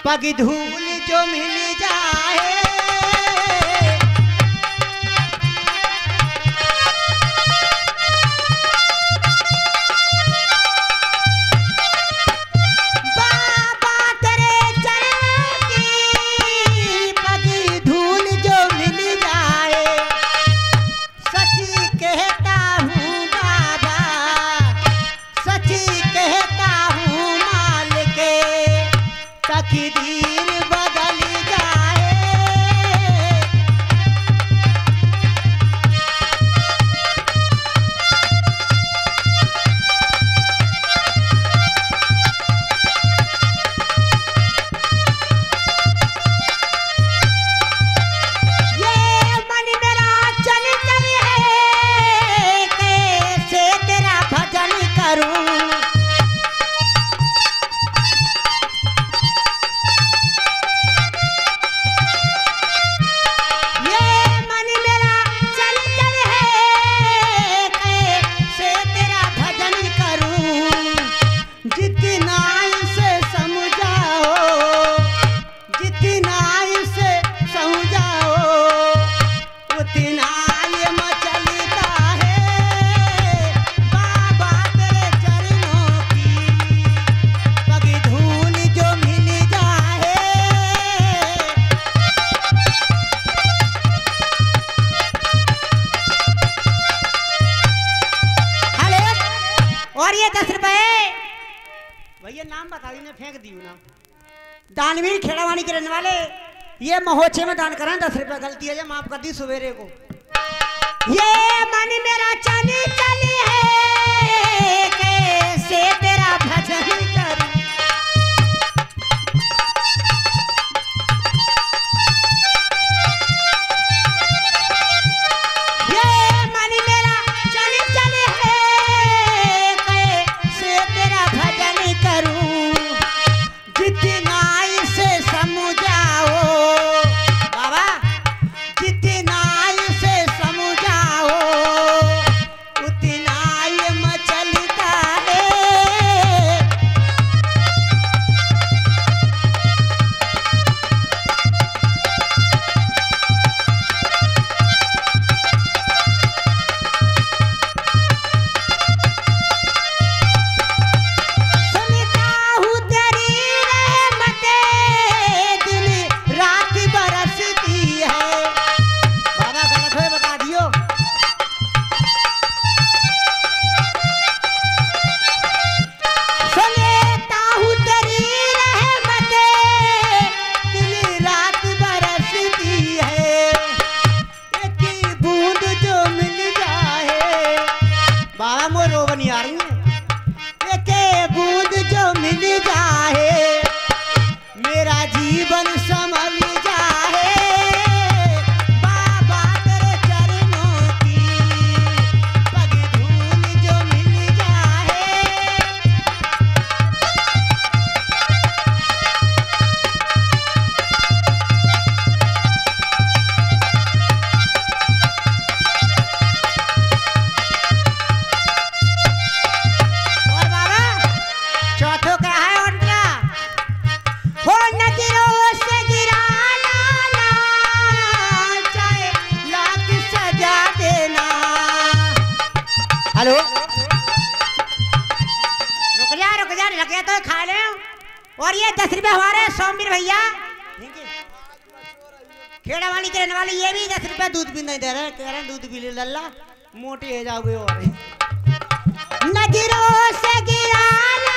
पग धूल जो मिल जाए बाबा तेरे चरण की पग धूल जो मिल जाए सच कहता हूँ बाबा सच कहता हूँ मालिक तकदीर बदल जाए ये मन मेरा चल चल है कैसे तेरा भजन करूं दानवीर खेड़ावानी के रहने वाले ये महोत्सव में दान करें 10 रुपए गलती है माफ कर दी सवेरे को ये मन मेरा चली चली है कैसे तेरा भजन करूं ये मन मेरा चली चली है कैसे तेरा भजन करूं जितना समझाओ बाबा जितना इसे समझाओ उतना ये मचलता है सुनता हूँ तेरी जीवन संभल जाए बाबा तेरे चरणों की पग धूल जो मिल जाए और बाबा चौथों का है ऑर्डर हो नजरों से गिराना ना चाहे लाख सजा देना हेलो रुक जा लगे तो खा ले और ये 10 रुपए हमारे सोमवीर भैया खेड़ावाली के रहने वाले ये भी 10 रुपए दूध भी नहीं दे रहे कह रहे दूध भी ले लल्ला मोटे हो जाओगे और नजरों से गिराना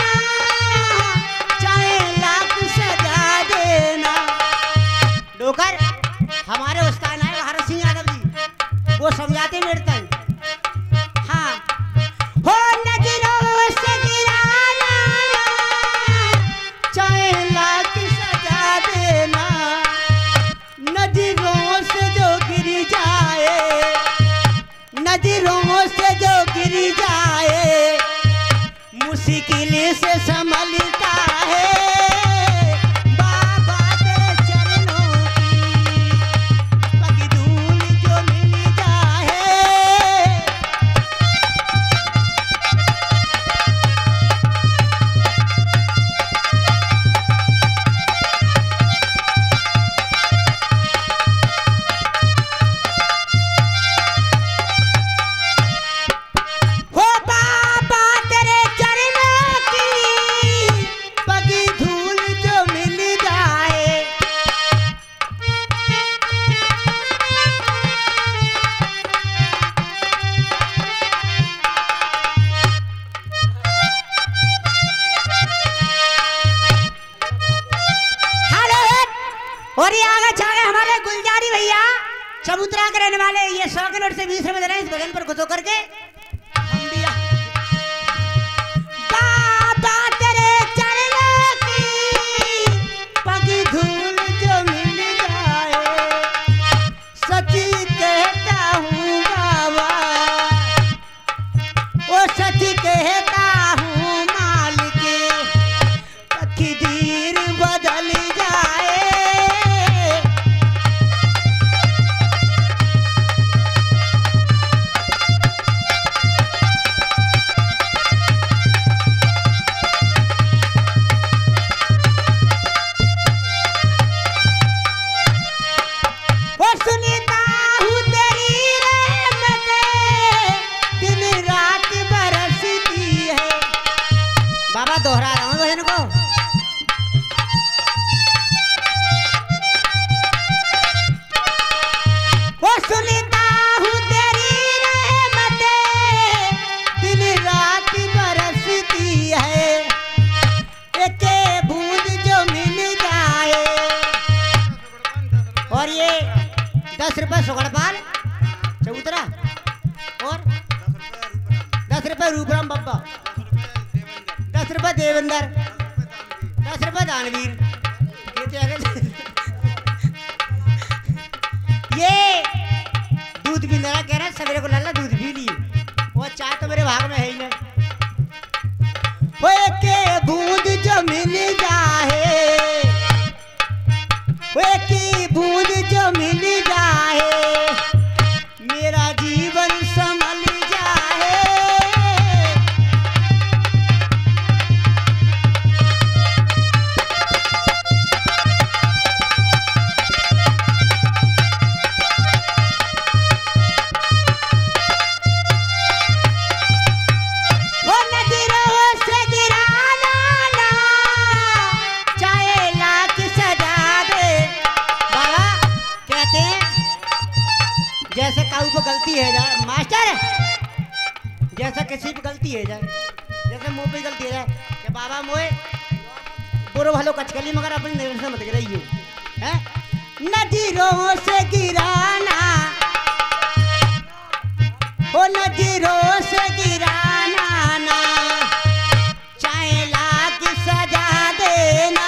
चाहे लाख सजा देना डोकर हमारे उस्ताद है हर सिंह यादव जी वो समझाते मेरे तक हाँ हो नजरों से गिराना चाहे लाख सजा देना नजरों से जो गिर जाए नजरों से जो गिर जाए मुझसे और ये आगे चल गए हमारे गुलजारी भैया चबूतरा के रहने वाले। ये 100 के नोट से 20 रुपए दे रहे हैं इस भजन पर खुश होकर के। हम भी बाबा तेरे चरणों की पग धूल जो मिल जाए, सच्ची कहता हूँ बाबा, ओ सच्ची कहता हूँ मालिक, तकदीर बदल जाए। दोहरा रहा हूँ भजन को। वो सुनता हूँ तेरी रहमत दिन रात बरसती है, एक बूंद जो मिल जाए। और ये 10 रुपए सुगड़पाल चबूतरा और 10 रुपए रूपराम बब्बा, 10 रुपए देवेंद्र, 10 रुपए दानवीर। ये दूध भी मेरा कह रहा है सवेरे को लाला दूध भी लिए, वो चाय तो मेरे भाग में है ही नहीं। वो एक बूंद जो मिल जाए, वो एक बूंद जो मिल जाए, मेरा जीवन संभल जाए। जैसे काऊ पे गलती है जाए मास्टर, जैसा किसी पे गलती है जाए, जैसे मुँह पे गलती है जाए कि बाबा मोए बुरो भलो कचकली मगर अपनी नजर से मत गिराइयो है। नजरों से गिराना ओ नजरों से गिराना ना, चाहे लाख सजा देना।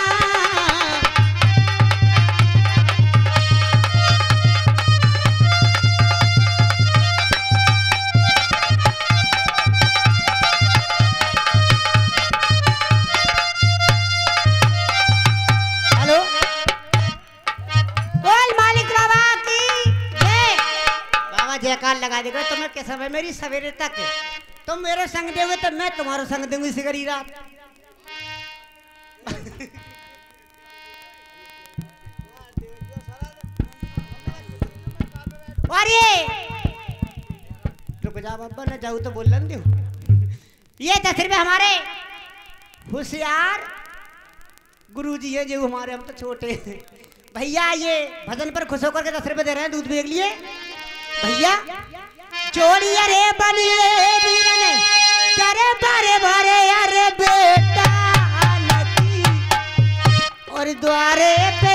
जयकार लगा देगा तो मैं कैसा है मेरी सवेरे तक तुम मेरे संग दोगे तो मैं तुम्हारा संग दूंगी इसी गरी रात। और ये रुक जा बाबा न जाऊ तो बोलन दो। ये 10 रुपए हमारे होशियार गुरुजी है जो हमारे, हम तो छोटे भैया। ये भजन पर खुश होकर के 10 रुपए दे रहे हैं दूध बेच लिए भैया। चोड़िया रे बनिए वीरने तेरे बारे बारे अरे बेटा नदी और द्वारे पे